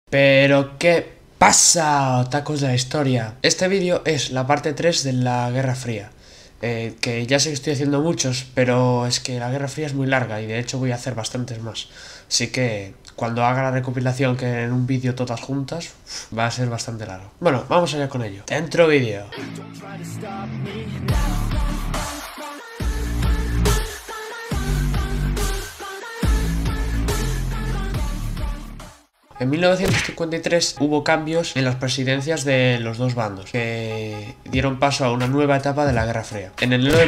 Pero ¿qué pasa, tacos de la historia? Este vídeo es la parte 3 de la Guerra Fría. Que ya sé que estoy haciendo muchos, pero es que la Guerra Fría es muy larga y de hecho voy a hacer bastantes más. Así que cuando haga la recopilación, que en un vídeo todas juntas, va a ser bastante largo. Bueno, vamos allá con ello. Dentro vídeo. En 1953 hubo cambios en las presidencias de los dos bandos, que dieron paso a una nueva etapa de la Guerra Fría. En enero de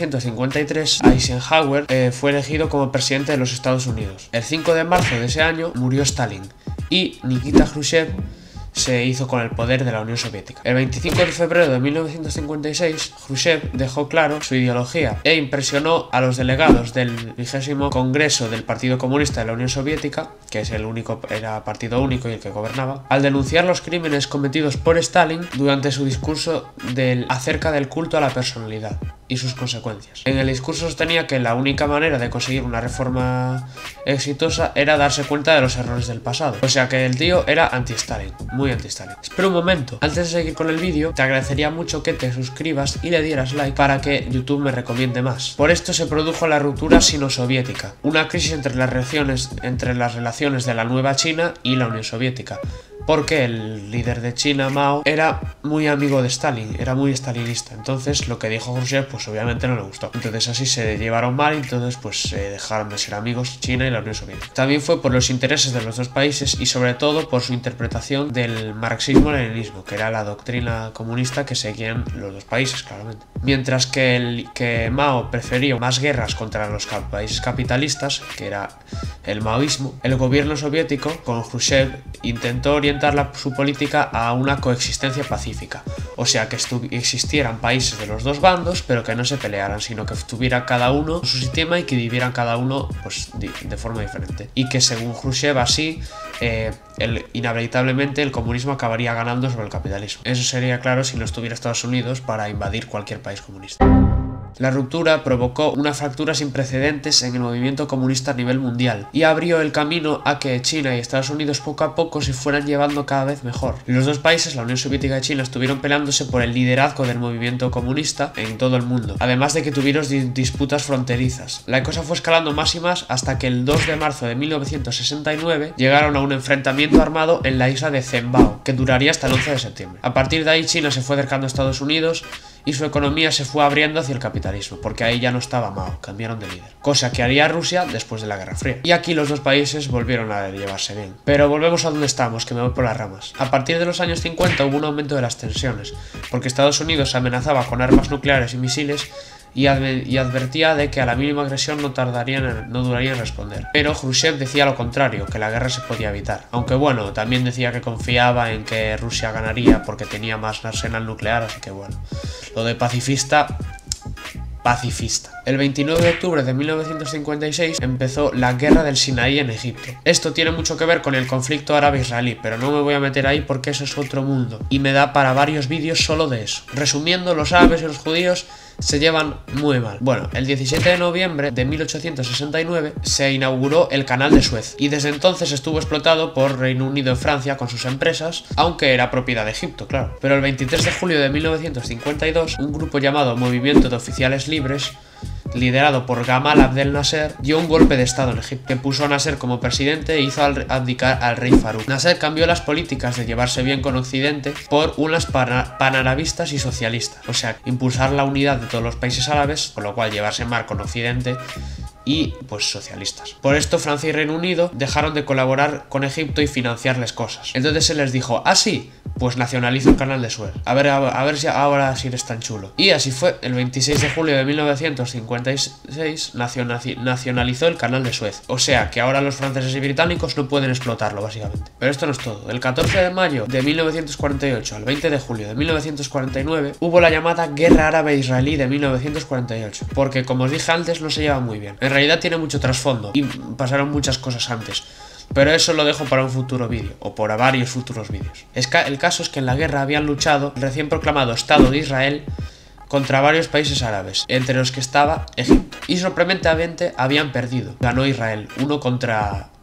1953, Eisenhower fue elegido como presidente de los Estados Unidos. El 5 de marzo de ese año murió Stalin y Nikita Khrushchev se hizo con el poder de la Unión Soviética. El 25 de febrero de 1956, Khrushchev dejó claro su ideología e impresionó a los delegados del 20º Congreso del Partido Comunista de la Unión Soviética, que es era partido único y el que gobernaba, al denunciar los crímenes cometidos por Stalin durante su discurso acerca del culto a la personalidad y sus consecuencias. En el discurso sostenía que la única manera de conseguir una reforma exitosa era darse cuenta de los errores del pasado. O sea que el tío era anti-Stalin, muy anti-Stalin. Espera un momento, antes de seguir con el vídeo, te agradecería mucho que te suscribas y le dieras like para que YouTube me recomiende más. Por esto se produjo la ruptura sino-soviética, una crisis entre las relaciones de la nueva China y la Unión Soviética, porque el líder de China, Mao, era muy amigo de Stalin, era muy stalinista. Entonces lo que dijo Khrushchev pues obviamente no le gustó. Entonces así se llevaron mal y entonces pues dejaron de ser amigos China y la Unión Soviética. También fue por los intereses de los dos países y sobre todo por su interpretación del marxismo-leninismo, que era la doctrina comunista que seguían los dos países, claramente. Mientras que Mao prefería más guerras contra los países capitalistas, que era el maoísmo, el gobierno soviético con Khrushchev intentó orientar su política a una coexistencia pacífica, o sea que existieran países de los dos bandos pero que no se pelearan, sino que tuviera cada uno su sistema y que vivieran cada uno pues de forma diferente, y que según Khrushchev así inevitablemente el comunismo acabaría ganando sobre el capitalismo. Eso sería claro si no estuviera Estados Unidos para invadir cualquier país comunista. La ruptura provocó una fractura sin precedentes en el movimiento comunista a nivel mundial y abrió el camino a que China y Estados Unidos poco a poco se fueran llevando cada vez mejor. Los dos países, la Unión Soviética y China, estuvieron peleándose por el liderazgo del movimiento comunista en todo el mundo, además de que tuvieron disputas fronterizas. La cosa fue escalando más y más hasta que el 2 de marzo de 1969 llegaron a un enfrentamiento armado en la isla de Zhenbao, que duraría hasta el 11 de septiembre. A partir de ahí China se fue acercando a Estados Unidos y su economía se fue abriendo hacia el capitalismo, porque ahí ya no estaba Mao, cambiaron de líder. Cosa que haría Rusia después de la Guerra Fría. Y aquí los dos países volvieron a llevarse bien. Pero volvemos a donde estamos, que me voy por las ramas. A partir de los años 50 hubo un aumento de las tensiones, porque Estados Unidos amenazaba con armas nucleares y misiles y advertía de que a la mínima agresión no duraría en responder. Pero Khrushchev decía lo contrario, que la guerra se podía evitar. Aunque bueno, también decía que confiaba en que Rusia ganaría porque tenía más arsenal nuclear, así que bueno. Lo de pacifista. El 29 de octubre de 1956 empezó la Guerra del Sinaí en Egipto. Esto tiene mucho que ver con el conflicto árabe-israelí, pero no me voy a meter ahí porque eso es otro mundo y me da para varios vídeos solo de eso. Resumiendo, los árabes y los judíos se llevan muy mal. Bueno, el 17 de noviembre de 1869 se inauguró el Canal de Suez y desde entonces estuvo explotado por Reino Unido y Francia con sus empresas, aunque era propiedad de Egipto, claro. Pero el 23 de julio de 1952, un grupo llamado Movimiento de Oficiales Libres, liderado por Gamal Abdel Nasser, dio un golpe de estado en Egipto, que puso a Nasser como presidente e hizo abdicar al rey Farouk. Nasser cambió las políticas de llevarse bien con Occidente por unas panarabistas y socialistas, o sea, impulsar la unidad de todos los países árabes, con lo cual llevarse mal con Occidente y pues socialistas. Por esto Francia y Reino Unido dejaron de colaborar con Egipto y financiarles cosas. Entonces se les dijo, ¿ah sí? Pues nacionaliza el Canal de Suez. A ver si ahora sí eres tan chulo. Y así fue. El 26 de julio de 1956 nacionalizó el Canal de Suez. O sea que ahora los franceses y británicos no pueden explotarlo, básicamente. Pero esto no es todo. El 14 de mayo de 1948 al 20 de julio de 1949 hubo la llamada Guerra Árabe-Israelí de 1948. Porque, como os dije antes, no se llevan muy bien. En realidad tiene mucho trasfondo y pasaron muchas cosas antes. Pero eso lo dejo para un futuro vídeo, o para varios futuros vídeos. El caso es que en la guerra habían luchado el recién proclamado Estado de Israel contra varios países árabes, entre los que estaba Egipto. Y sorprendentemente habían perdido. Ganó Israel, 1 contra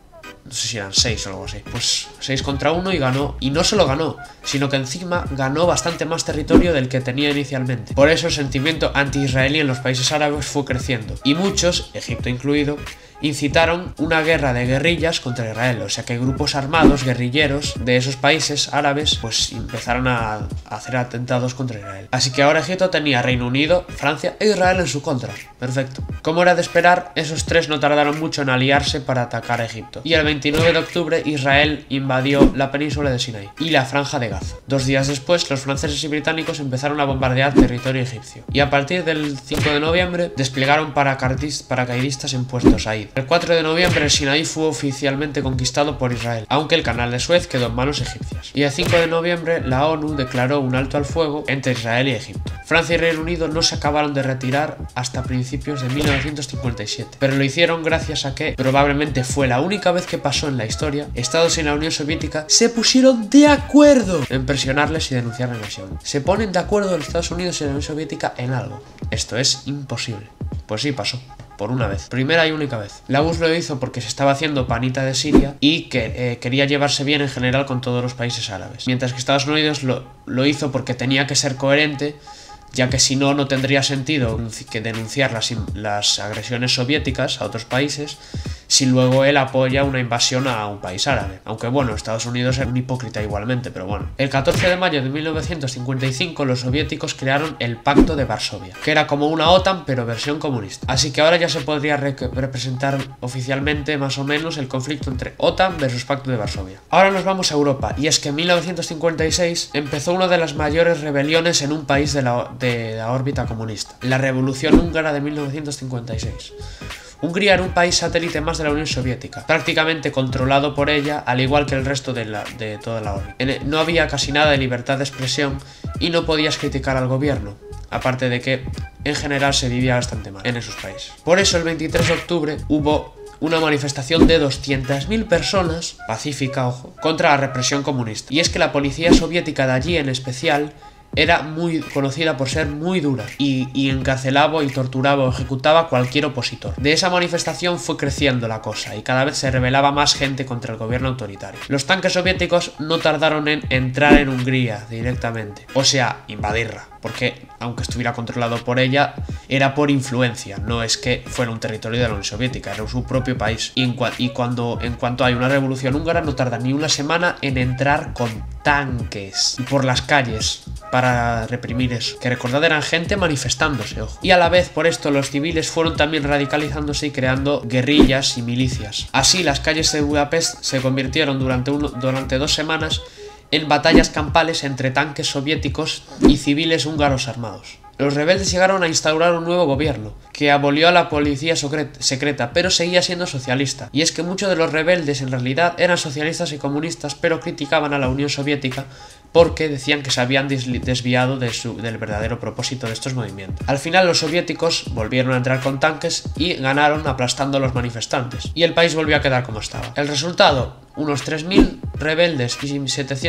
no sé si eran 6 o algo así. Pues 6 contra 1 y ganó. Y no solo ganó, sino que encima ganó bastante más territorio del que tenía inicialmente. Por eso el sentimiento anti-israelí en los países árabes fue creciendo. Y muchos, Egipto incluido, incitaron una guerra de guerrillas contra Israel, o sea que grupos armados, guerrilleros de esos países árabes, pues empezaron a hacer atentados contra Israel. Así que ahora Egipto tenía Reino Unido, Francia e Israel en su contra. Perfecto. Como era de esperar, esos tres no tardaron mucho en aliarse para atacar a Egipto. Y el 29 de octubre Israel invadió la península de Sinaí y la franja de Gaza. 2 días después, los franceses y británicos empezaron a bombardear territorio egipcio. Y a partir del 5 de noviembre desplegaron paracaidistas en Puerto Said. El 4 de noviembre el Sinaí fue oficialmente conquistado por Israel, aunque el canal de Suez quedó en manos egipcias. Y el 5 de noviembre la ONU declaró un alto al fuego entre Israel y Egipto. Francia y Reino Unido no se acabaron de retirar hasta principios de 1957, pero lo hicieron gracias a que, probablemente fue la única vez que pasó en la historia, Estados y la Unión Soviética se pusieron de acuerdo en presionarles y denunciar la invasión. Se ponen de acuerdo los Estados Unidos y la Unión Soviética en algo. Esto es imposible. Pues sí, pasó. Por una vez. Primera y única vez. La URSS lo hizo porque se estaba haciendo panita de Siria y que quería llevarse bien en general con todos los países árabes. Mientras que Estados Unidos lo hizo porque tenía que ser coherente, ya que si no, no tendría sentido que denunciar las agresiones soviéticas a otros países si luego él apoya una invasión a un país árabe. Aunque bueno, Estados Unidos era un hipócrita igualmente, pero bueno. El 14 de mayo de 1955 los soviéticos crearon el Pacto de Varsovia, que era como una OTAN pero versión comunista. Así que ahora ya se podría representar oficialmente más o menos el conflicto entre OTAN versus Pacto de Varsovia. Ahora nos vamos a Europa, y es que en 1956 empezó una de las mayores rebeliones en un país de la órbita comunista, la Revolución Húngara de 1956. Hungría era un país satélite más de la Unión Soviética, prácticamente controlado por ella, al igual que el resto de toda la órbita. No había casi nada de libertad de expresión y no podías criticar al gobierno, aparte de que en general se vivía bastante mal en esos países. Por eso el 23 de octubre hubo una manifestación de 200.000 personas, pacífica, ojo, contra la represión comunista. Y es que la policía soviética de allí en especial era muy conocida por ser muy dura y encarcelaba y torturaba o ejecutaba a cualquier opositor. De esa manifestación fue creciendo la cosa y cada vez se rebelaba más gente contra el gobierno autoritario. Los tanques soviéticos no tardaron en entrar en Hungría directamente, o sea, invadirla, porque aunque estuviera controlado por ella, era por influencia, no es que fuera un territorio de la Unión Soviética, era su propio país. En cuanto hay una revolución húngara, no tarda ni una semana en entrar con tanques por las calles para reprimir eso. Que recordad, eran gente manifestándose, ojo. Y a la vez, por esto, los civiles fueron también radicalizándose y creando guerrillas y milicias. Así, las calles de Budapest se convirtieron durante 2 semanas en batallas campales entre tanques soviéticos y civiles húngaros armados. Los rebeldes llegaron a instaurar un nuevo gobierno, que abolió a la policía secreta, pero seguía siendo socialista. Y es que muchos de los rebeldes en realidad eran socialistas y comunistas, pero criticaban a la Unión Soviética porque decían que se habían desviado del verdadero propósito de estos movimientos. Al final los soviéticos volvieron a entrar con tanques y ganaron aplastando a los manifestantes, y el país volvió a quedar como estaba. El resultado: unos 3.000 rebeldes y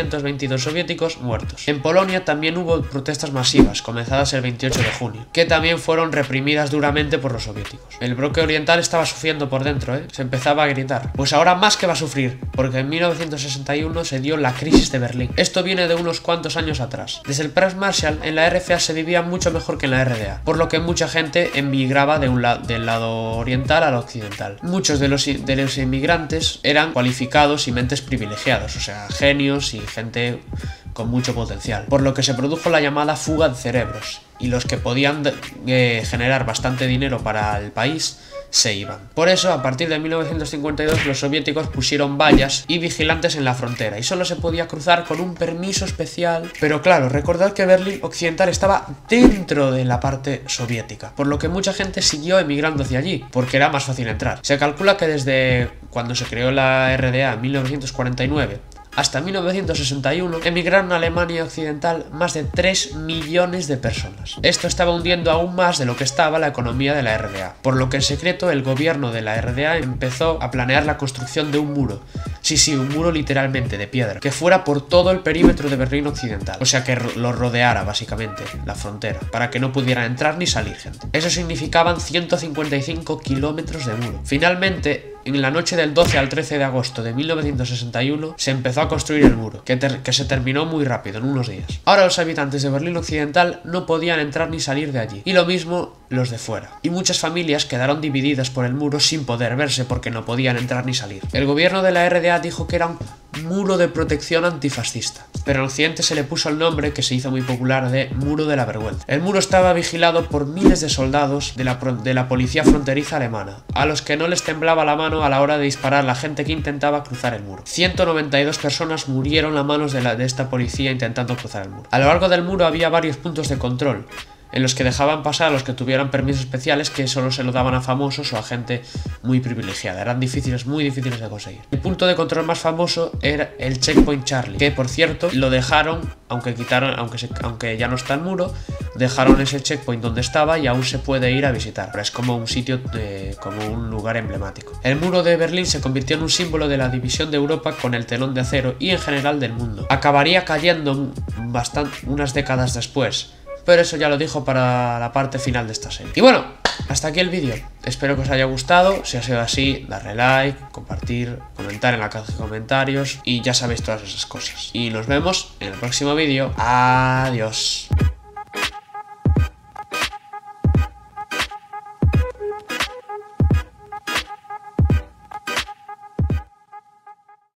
722 soviéticos muertos. En Polonia también hubo protestas masivas, comenzadas el 28 de junio, que también fueron reprimidas duramente por los soviéticos. El bloque oriental estaba sufriendo por dentro, se empezaba a gritar. Pues ahora más que va a sufrir, porque en 1961 se dio la crisis de Berlín. Esto viene de unos cuantos años atrás. Desde el Plan Marshall, en la RFA se vivía mucho mejor que en la RDA, por lo que mucha gente emigraba del lado oriental al occidental. Muchos de los inmigrantes eran cualificados y mentes privilegiados, o sea, genios y gente con mucho potencial, por lo que se produjo la llamada fuga de cerebros, y los que podían generar bastante dinero para el país se iban. Por eso, a partir de 1952, los soviéticos pusieron vallas y vigilantes en la frontera, y solo se podía cruzar con un permiso especial. Pero claro, recordad que Berlín Occidental estaba dentro de la parte soviética, por lo que mucha gente siguió emigrando hacia allí, porque era más fácil entrar. Se calcula que desde cuando se creó la RDA en 1949 hasta 1961 emigraron a Alemania Occidental más de 3 millones de personas. Esto estaba hundiendo aún más de lo que estaba la economía de la RDA, por lo que en secreto el gobierno de la RDA empezó a planear la construcción de un muro. Sí, un muro literalmente de piedra, que fuera por todo el perímetro de Berlín Occidental, o sea que lo rodeara básicamente la frontera, para que no pudieran entrar ni salir gente. Eso significaban 155 kilómetros de muro. Finalmente, en la noche del 12 al 13 de agosto de 1961 se empezó a construir el muro, que se terminó muy rápido, en unos días. Ahora los habitantes de Berlín Occidental no podían entrar ni salir de allí, y lo mismo los de fuera. Y muchas familias quedaron divididas por el muro sin poder verse porque no podían entrar ni salir. El gobierno de la RDA dijo que era un muro de protección antifascista, pero en Occidente se le puso el nombre, que se hizo muy popular, de Muro de la Vergüenza. El muro estaba vigilado por miles de soldados de la policía fronteriza alemana, a los que no les temblaba la mano a la hora de disparar a la gente que intentaba cruzar el muro. 192 personas murieron a manos de esta policía intentando cruzar el muro. A lo largo del muro había varios puntos de control, en los que dejaban pasar a los que tuvieran permisos especiales, que solo se lo daban a famosos o a gente muy privilegiada. Eran difíciles, muy difíciles de conseguir. El punto de control más famoso era el Checkpoint Charlie, que por cierto lo dejaron, aunque ya no está el muro, dejaron ese checkpoint donde estaba y aún se puede ir a visitar. Pero es como un sitio, como un lugar emblemático. El muro de Berlín se convirtió en un símbolo de la división de Europa con el telón de acero y en general del mundo. Acabaría cayendo unas décadas después, pero eso ya lo dijo para la parte final de esta serie. Y bueno, hasta aquí el vídeo. Espero que os haya gustado. Si ha sido así, darle like, compartir, comentar en la caja de comentarios y ya sabéis todas esas cosas. Y nos vemos en el próximo vídeo. Adiós.